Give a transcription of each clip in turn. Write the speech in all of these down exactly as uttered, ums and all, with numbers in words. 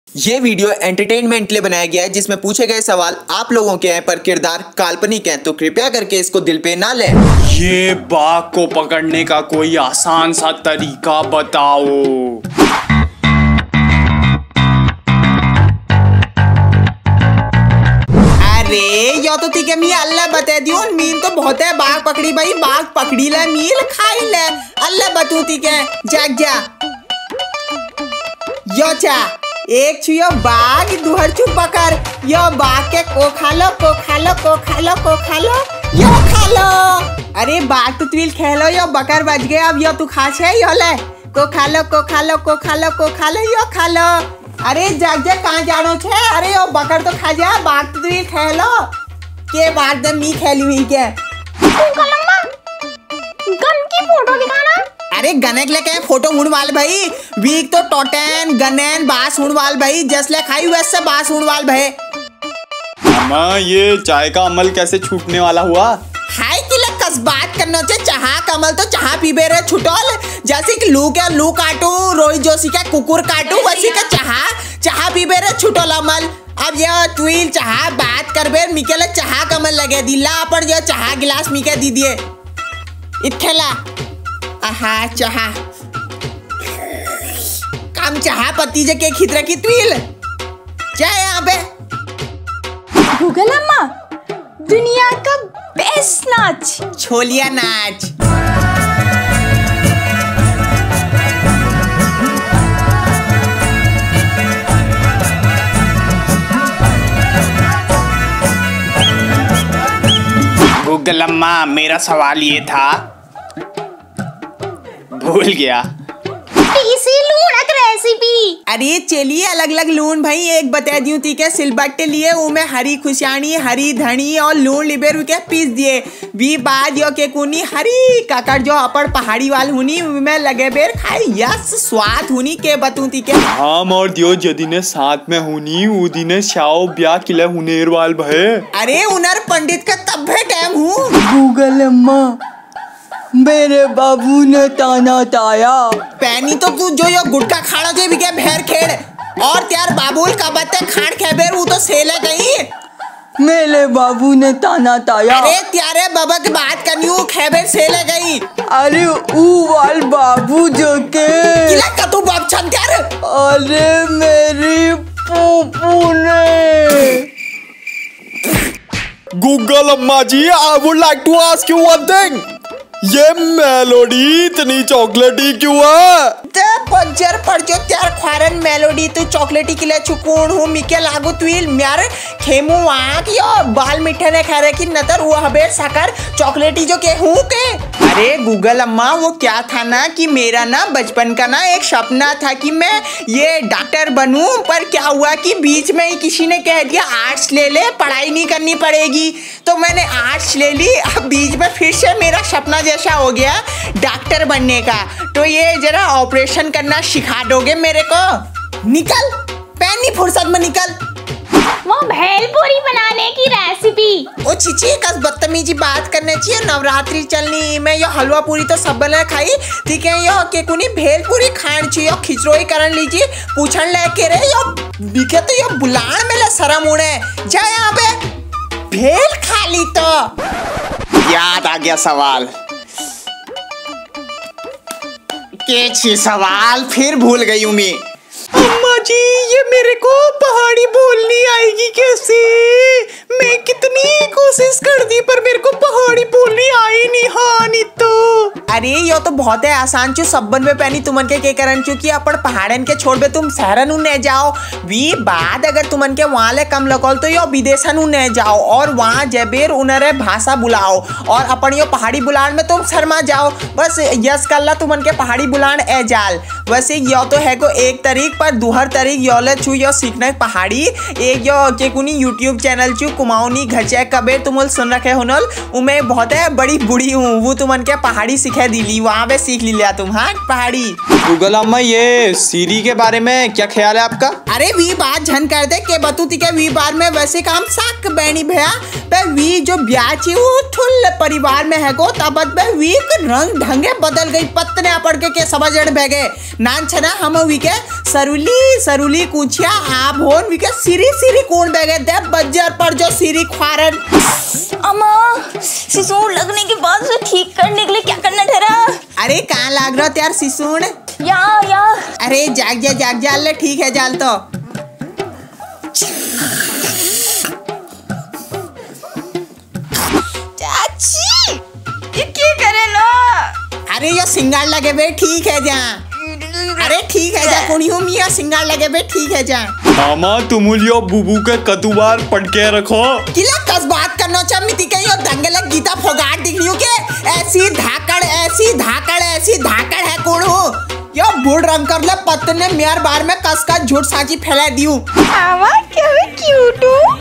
ये video entertainment के लिए बनाया गया है, जिसमें पूछे गए सवाल आप लोगों के हैं पर किरदार काल्पनिक हैं, तो कृपया करके इसको दिल पे ना लें। ये बाघ को पकड़ने का कोई आसान सा तरीका बताओ। अरे यो तो ठीक है, मी अल्लाह बता दियो। मीन तो बहुत है, बाघ पकड़ी भाई, बाघ पकड़ी ले, मील खाई ले, अल्लाह बतू ठीक है। जाग जा यो चा एक छुयो बाघ दुहर छू पकड़, यो बाघ के को खा लो को खा लो को खा लो को खा लो यो खा लो। अरे बाघ तो तुल खेलो, यो बकर बच गए, अब यो तू खा छे, यो ले को खा लो को खा लो को खा लो को खा लो यो खा लो। अरे जाग जा, कहाँ जानो छे? अरे यो बकर तो खा जा, बाघ तो तुल खेलो के बाघ दम मी खेली हुई के गन की फोटो दिखाना। अरे गने के लिए फोटो उड़ वाल भाई, वीक तो टोटेन गनेन बास उड़ वाल भाई, जैसे खाई वैसे बास उड़ वाल भाई। अम्मा ये चाय का अमल कैसे छूटने वाला हुआ? हाय कि लग कस बात करना चाहिए, चाह कमल तो चाह पीबे रे छुटोल, जैसे कि लू के लू काटू, रोहित जोशी का कुकुर काटू, वैसे का चाह चाह पीबे रे छुटोल अमल। अब ये तुइल चाह बात करबे, मिकेले चाह कमल लगे दिला पर जो चाह गिलास मिके दी दिए इथेला आहा चाह काम चाह पत्ती जे के खितरा की तुइल क्या है यहाँ पे? गूगल अम्मा दुनिया का बेस्ट नाच छोलिया नाच। गूगल अम्मा मेरा सवाल ये था, भूल गया। इसी लूनक रेसिपी। अरे चलिए अलग अलग लून भाई, एक बता दियो ठीक है, सिलबट्टे लिए उमे हरी खुशानी हरी धनी और लून लिबे रुके पीस दिए, वी बाद यो के कुनी हरी काकर जो अपड़ पहाड़ी वाल हुनी में लगे बेर खाई, यस स्वाद हुनी के बतू ठीक है। हम और दियो जदिने साथ में हुनी उदिने शाओ ब्याह किले हुनेर वाल भय। अरे उनर पंडित का तब्बे टाइम हूँ। गूगल अम्मा मेरे बाबू ने ताना ताया, पैनी तो तू जो यो गुटका खाना जे भी के भेर खेड़, और त्यार बाबूल का बत्ते खाड़ खेबेर वो तो सेले गई। मेरे बाबू ने ताना ताया। अरे त्यारे बाबा की बात करनी हूँ, खेबेर सेले गई। अरे ऊ वाल बाबू जो के किला कतु बाप छन त्यार। अरे मेरी पूपू ने। गूगल अम्मा ji I would like to ask you one thing, ये मेलोडी इतनी चॉकलेटी क्यों है? ते पंचर पड़ जो त्यार ख्वारन मेलोडी तू चॉकलेटी के लिए चुकून हूँ मिके लागू तुइल म्यार खेमू आँख यो बाल मिठे ने खा रहे कि नतर वो हबेर साकर चॉकलेटी जो के हूँ के। अरे गूगल अम्मा वो क्या था ना कि मेरा ना बचपन का ना एक सपना था कि मैं ये डॉक्टर बनूं, पर क्या हुआ कि बीच में ही किसी ने कह दिया आर्ट्स ले ले पढ़ाई नहीं करनी पड़ेगी, तो मैंने आर्ट्स ले ली। अब बीच में फिर से मेरा सपना जैसा हो गया डॉक्टर बनने का, तो ये जरा ऑपरेशन करना सिखा दोगे मेरे को? निकल पैनी फुर्सत में निकल। वो भेलपूरी बनाने की रेसिपी। ओ चिची कस बदतमीजी बात करने चाहिए, नवरात्रि चलनी में यो हलवा पूरी तो सब बना खाई ठीक है, यो के कुनी भेलपूरी खान चाहिए, खिचड़ोई करन लीजिए पूछन लेके रे यो बिके तो यो बुलान में ले शर्म उड़े जा यहाँ पे भेल खा ली तो। याद आ गया सवाल, के छी सवाल फिर भूल गई हूँ मैं। अम्मा जी ये मेरे को पहाड़ी बोलनी आएगी कैसे? मैं कितनी कोशिश कर दी पर मेरे को पहाड़ी बोलनी आई नहीं। हाँ नहीं तो अरे यो तो बहुत है आसान चू सबन में पैनी तुमन के के करन चू कि अपन पहाड़न के छोड़ बे तुम शहरन उन्ने जाओ, वी बाद अगर तुमन के वहाँ ले कम लगोल तो यो विदेशन उन्ने जाओ और वहाँ जबेर उनरे भाषा बुलाओ और अपन यो पहाड़ी बुलान में तुम शर्मा जाओ, बस यस कल्ला तुमन के पहाड़ी बुलान ए जाल। वैसे यो तो है को एक तरीक पर दुहर तरीक यो ले चू यो सीखना पहाड़ी, एक यो के कुनी यूट्यूब चैनल चू कुमाऊनी घचे कबेर तुमल सुन रखे हुनल, उमे बहुत है बड़ी बुढ़ी हूँ वो तुमन के पहाड़ी सिखा दिली, वहाँ पे सीख लिया तुम। हाँ पहाड़ी। गूगल अम्मा ये सीरी के बारे में क्या ख्याल है आपका? अरे वी बात झन कर दे के बतूती के वी बार में वैसे काम साक बैनी भैया पे वी जो ब्याची वो ठुल परिवार में है को तब पे वी के रंग ढंगे बदल गई पत्तने पड़ के के समझ भगे नान छना हम वी के सरुली सरुली कुछिया आप होन वी के सिरी सिरी कौन बेगे दे बज्जर पर जो सिरी ख्वारन। अम्मा सिसोड़ लगने के बाद उसे ठीक करने के लिए क्या करना ठहरा? अरे कहाँ लाग रहा यार सिसोड़? या या अरे जाग जा जाग जा ले ठीक है जाल तो चाची ये क्या करे ना? अरे ये सिंगार लगे बे ठीक है जा। अरे ठीक है जा कुणी हूँ मियाँ सिंगार लगे बे ठीक है जा। मामा तुम लियो बुबू के कतुबार पढ़ के रखो किला कस बात करना चाह मिति के यो दंगल गीता फोगाट दिख रही हूँ के ऐसी धाकड़ ऐसी धाकड़ ऐसी धाकड़ है कौन हो यो बूढ़ रंग कर ले पत्तने मेयर बार में कस का झूठ साची फैला दियो। आवा क्या मैं क्यूट हूँ।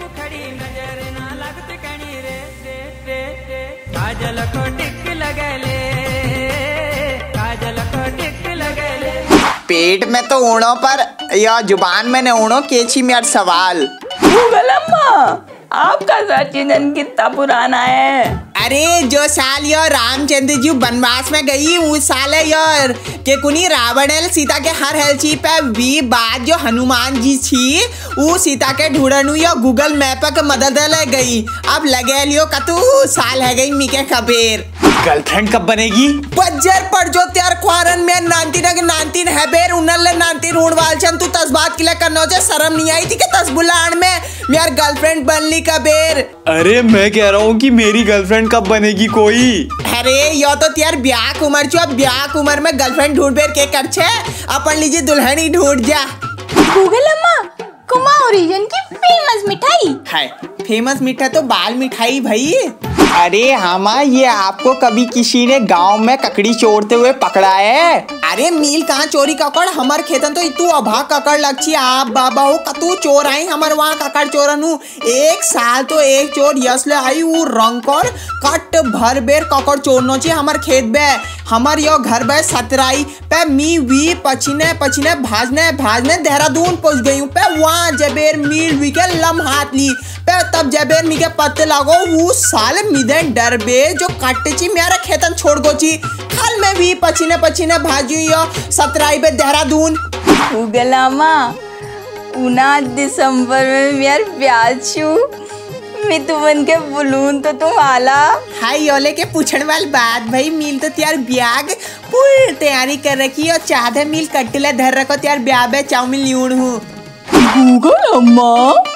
पेट में तो ऊँटों पर या जुबान में न ऊँटों केची मेरा सवाल। गूगल अम्मा आपका सचिन कितना पुराना है? अरे जो साल यो रामचंद्र जी वनवास में गई उस साल यार के कुनी रावण सीता के हर हेलची पे वी बात जो हनुमान जी थी वो सीता के ढूंढनु यो गूगल मैप के मदद ले गई। अब लगे लियो कतु साल है गई मिके खबेर गर्लफ्रेंड कब बनेगी? बज्जर पर जो त्यार क्वारन में नानतीन के नानतीन है बेर उनल नानतीन उड़वाल छन तू तस बात के लिए करना जे शर्म नहीं आई थी कि तस बुलान में मेरी गर्लफ्रेंड बनली कबेर। अरे मैं कह रहा हूँ कि मेरी गर्लफ्रेंड कब बनेगी कोई? अरे यो तो त्यार ब्याह उम्र छो ब्याह उम्र में गर्लफ्रेंड ढूंढ बेर के कर छे अपन लीजिए दुल्हन ही ढूंढ जा। गूगल अम्मा कुमाऊं रीजन की फेमस मिठाई है फेमस मिठाई तो बाल मिठाई भाई। अरे हमा ये आपको कभी किसी ने गांव में ककड़ी चोरते हुए पकड़ा है? अरे मील कहाँ चोरी ककड़ हमार खेतन तो इतू अभा ककड़ लक्षी आप बाबा हो कतू चोर आई हमार वहाँ ककड़ चोरन हूँ एक साल तो एक चोर यसले आई वो रंग कर कट भर बेर ककड़ चोरनो चाहिए हमार खेत बे हमार यो घर बे सतराई पे मी वी पछिने पछिने भाजने भाजने देहरादून पहुँच गई हूँ पे वहाँ जबेर मील वी के लम हाथ ली पे तब जबेर मी के पत्ते लागो वो साल मिदन डर बे जो काटे ची मेरा खेतन छोड़ गो ची खाल में भी पछिने पछिने भाजी यो सतराई पे देहरादून। गूगल अम्मा उन्नीस दिसंबर में मेरा ब्याह छू मैं तुमन के बुलून तो तुम आला। हाय योले के पूछने वाली बात भाई मील तो त्यार ब्याह पूरी तैयारी कर रखी और चाहते मील कट्टिला धर रखो त्यार ब्याह बे चाउमीन ल्यूण हूँ। गूगल अम्मा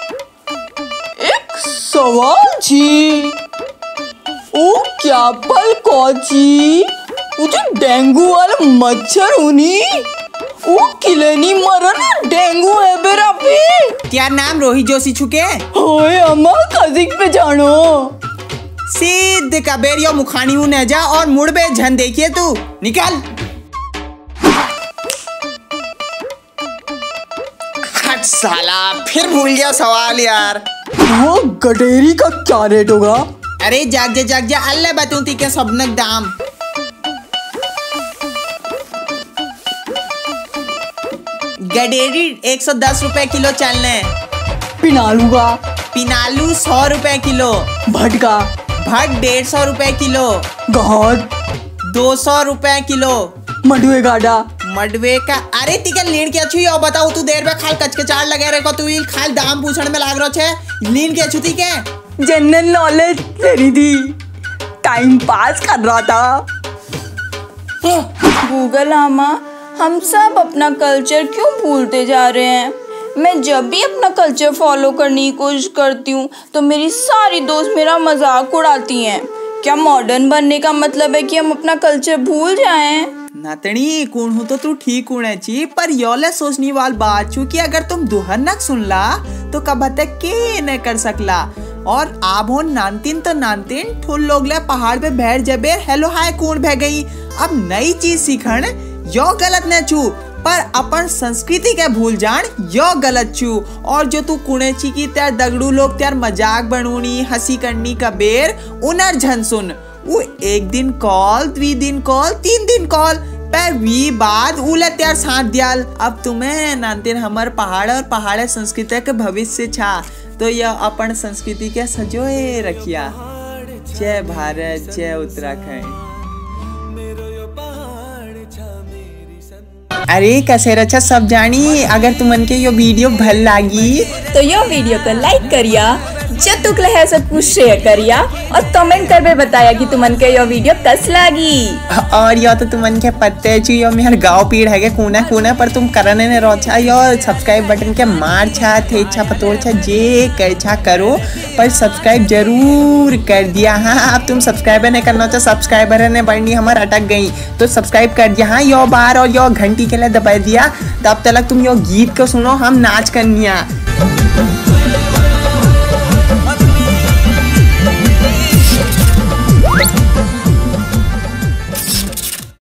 एक सवाल जी ओ क्या पल कोची वो जो डेंगू वाला मच्छर उनी वो किले नहीं मरन डेंगू है बेरा पे। क्या नाम रोहित जोशी छुके? होए अम्मा कजिक पे जानो सीध कबेर यो मुखानी हूँ न जा और मुड़ बे झन देखिए तू निकाल। हट साला फिर भूल गया सवाल यार। वो गडेरी का क्या रेट होगा? अरे जाग जा जाग जा अल्लाह बतूती के सबनक दाम। गडेरी एक सौ दस रुपए किलो चलने। पिनालू का? पिनालू सौ रुपए किलो। भटका? भट डेढ़ सौ रुपए किलो। गहत? दो सौ रुपए किलो। मडवे गाड़ा? मडवे का अरे तिके लीन के अच्छी हो बताओ तू देर में खाल कचकचार लगे रे को तू खाल दाम पूछने में लाग रहा छे लीन के अच्छी के जनरल नॉलेज तेरी थी टाइम पास कर रहा था। गूगल अम्मा हम सब अपना कल्चर क्यों भूलते जा रहे हैं? मैं जब भी अपना कल्चर फॉलो करने की कोशिश करती हूँ तो मेरी सारी दोस्त मेरा मजाक उड़ाती हैं। क्या मॉडर्न बनने का मतलब है कि हम अपना कल्चर भूल जाएं? नातनी कौन हो तो तू ठीक होने ची पर योले सोचनी वाल बात छू कि अगर तुम दुहर न सुनला तो कब तक के न कर सकला और आप हो नानतीन तो नानतीन ठुल लोग ले पहाड़ पे बैठ जबे हेलो हाय कौन बह गई। अब नई चीज सीखण यो गलत न छू पर अपन संस्कृति के भूल जान यो गलत छू और जो तू कुणे ची की त्यार दगड़ू लोग त्यार मजाक बनूनी हंसी करनी का बेर उनर झन सुन वो एक दिन कॉल द्वि दिन कॉल तीन दिन कॉल पर वी बाद उलत यार साथ दियाल। अब तुम्हें नानतेन हमार पहाड़ और पहाड़ संस्कृति के भविष्य छा, तो यह अपन संस्कृति के सजोए रखिया। जय भारत, जय उत्तराखंड। अरे कैसे रचा सब जानी, अगर तुमन के यो वीडियो भल लागी तो यो वीडियो को लाइक करिया, जतुक है सब कुछ शेयर करिया और कमेंट कर बताया कि तुमन के यो वीडियो कस लागी। और यो तो तुमन के पत्ते छी यो मेहर गाँव पीड़ है कोना कोना पर तुम करने ने रोचा यो सब्सक्राइब बटन के मार छा थे छा पतोड़ छा जे कर छा करो, पर सब्सक्राइब जरूर कर दिया। हाँ अब तुम सब्सक्राइबर ने करना तो सब्सक्राइबर ने बढ़नी हमार अटक गई, तो सब्सक्राइब कर दिया। हाँ यो बार और यो घंटी के लिए दबा दिया, तब तक तुम यो गीत को सुनो, हम नाच करनिया।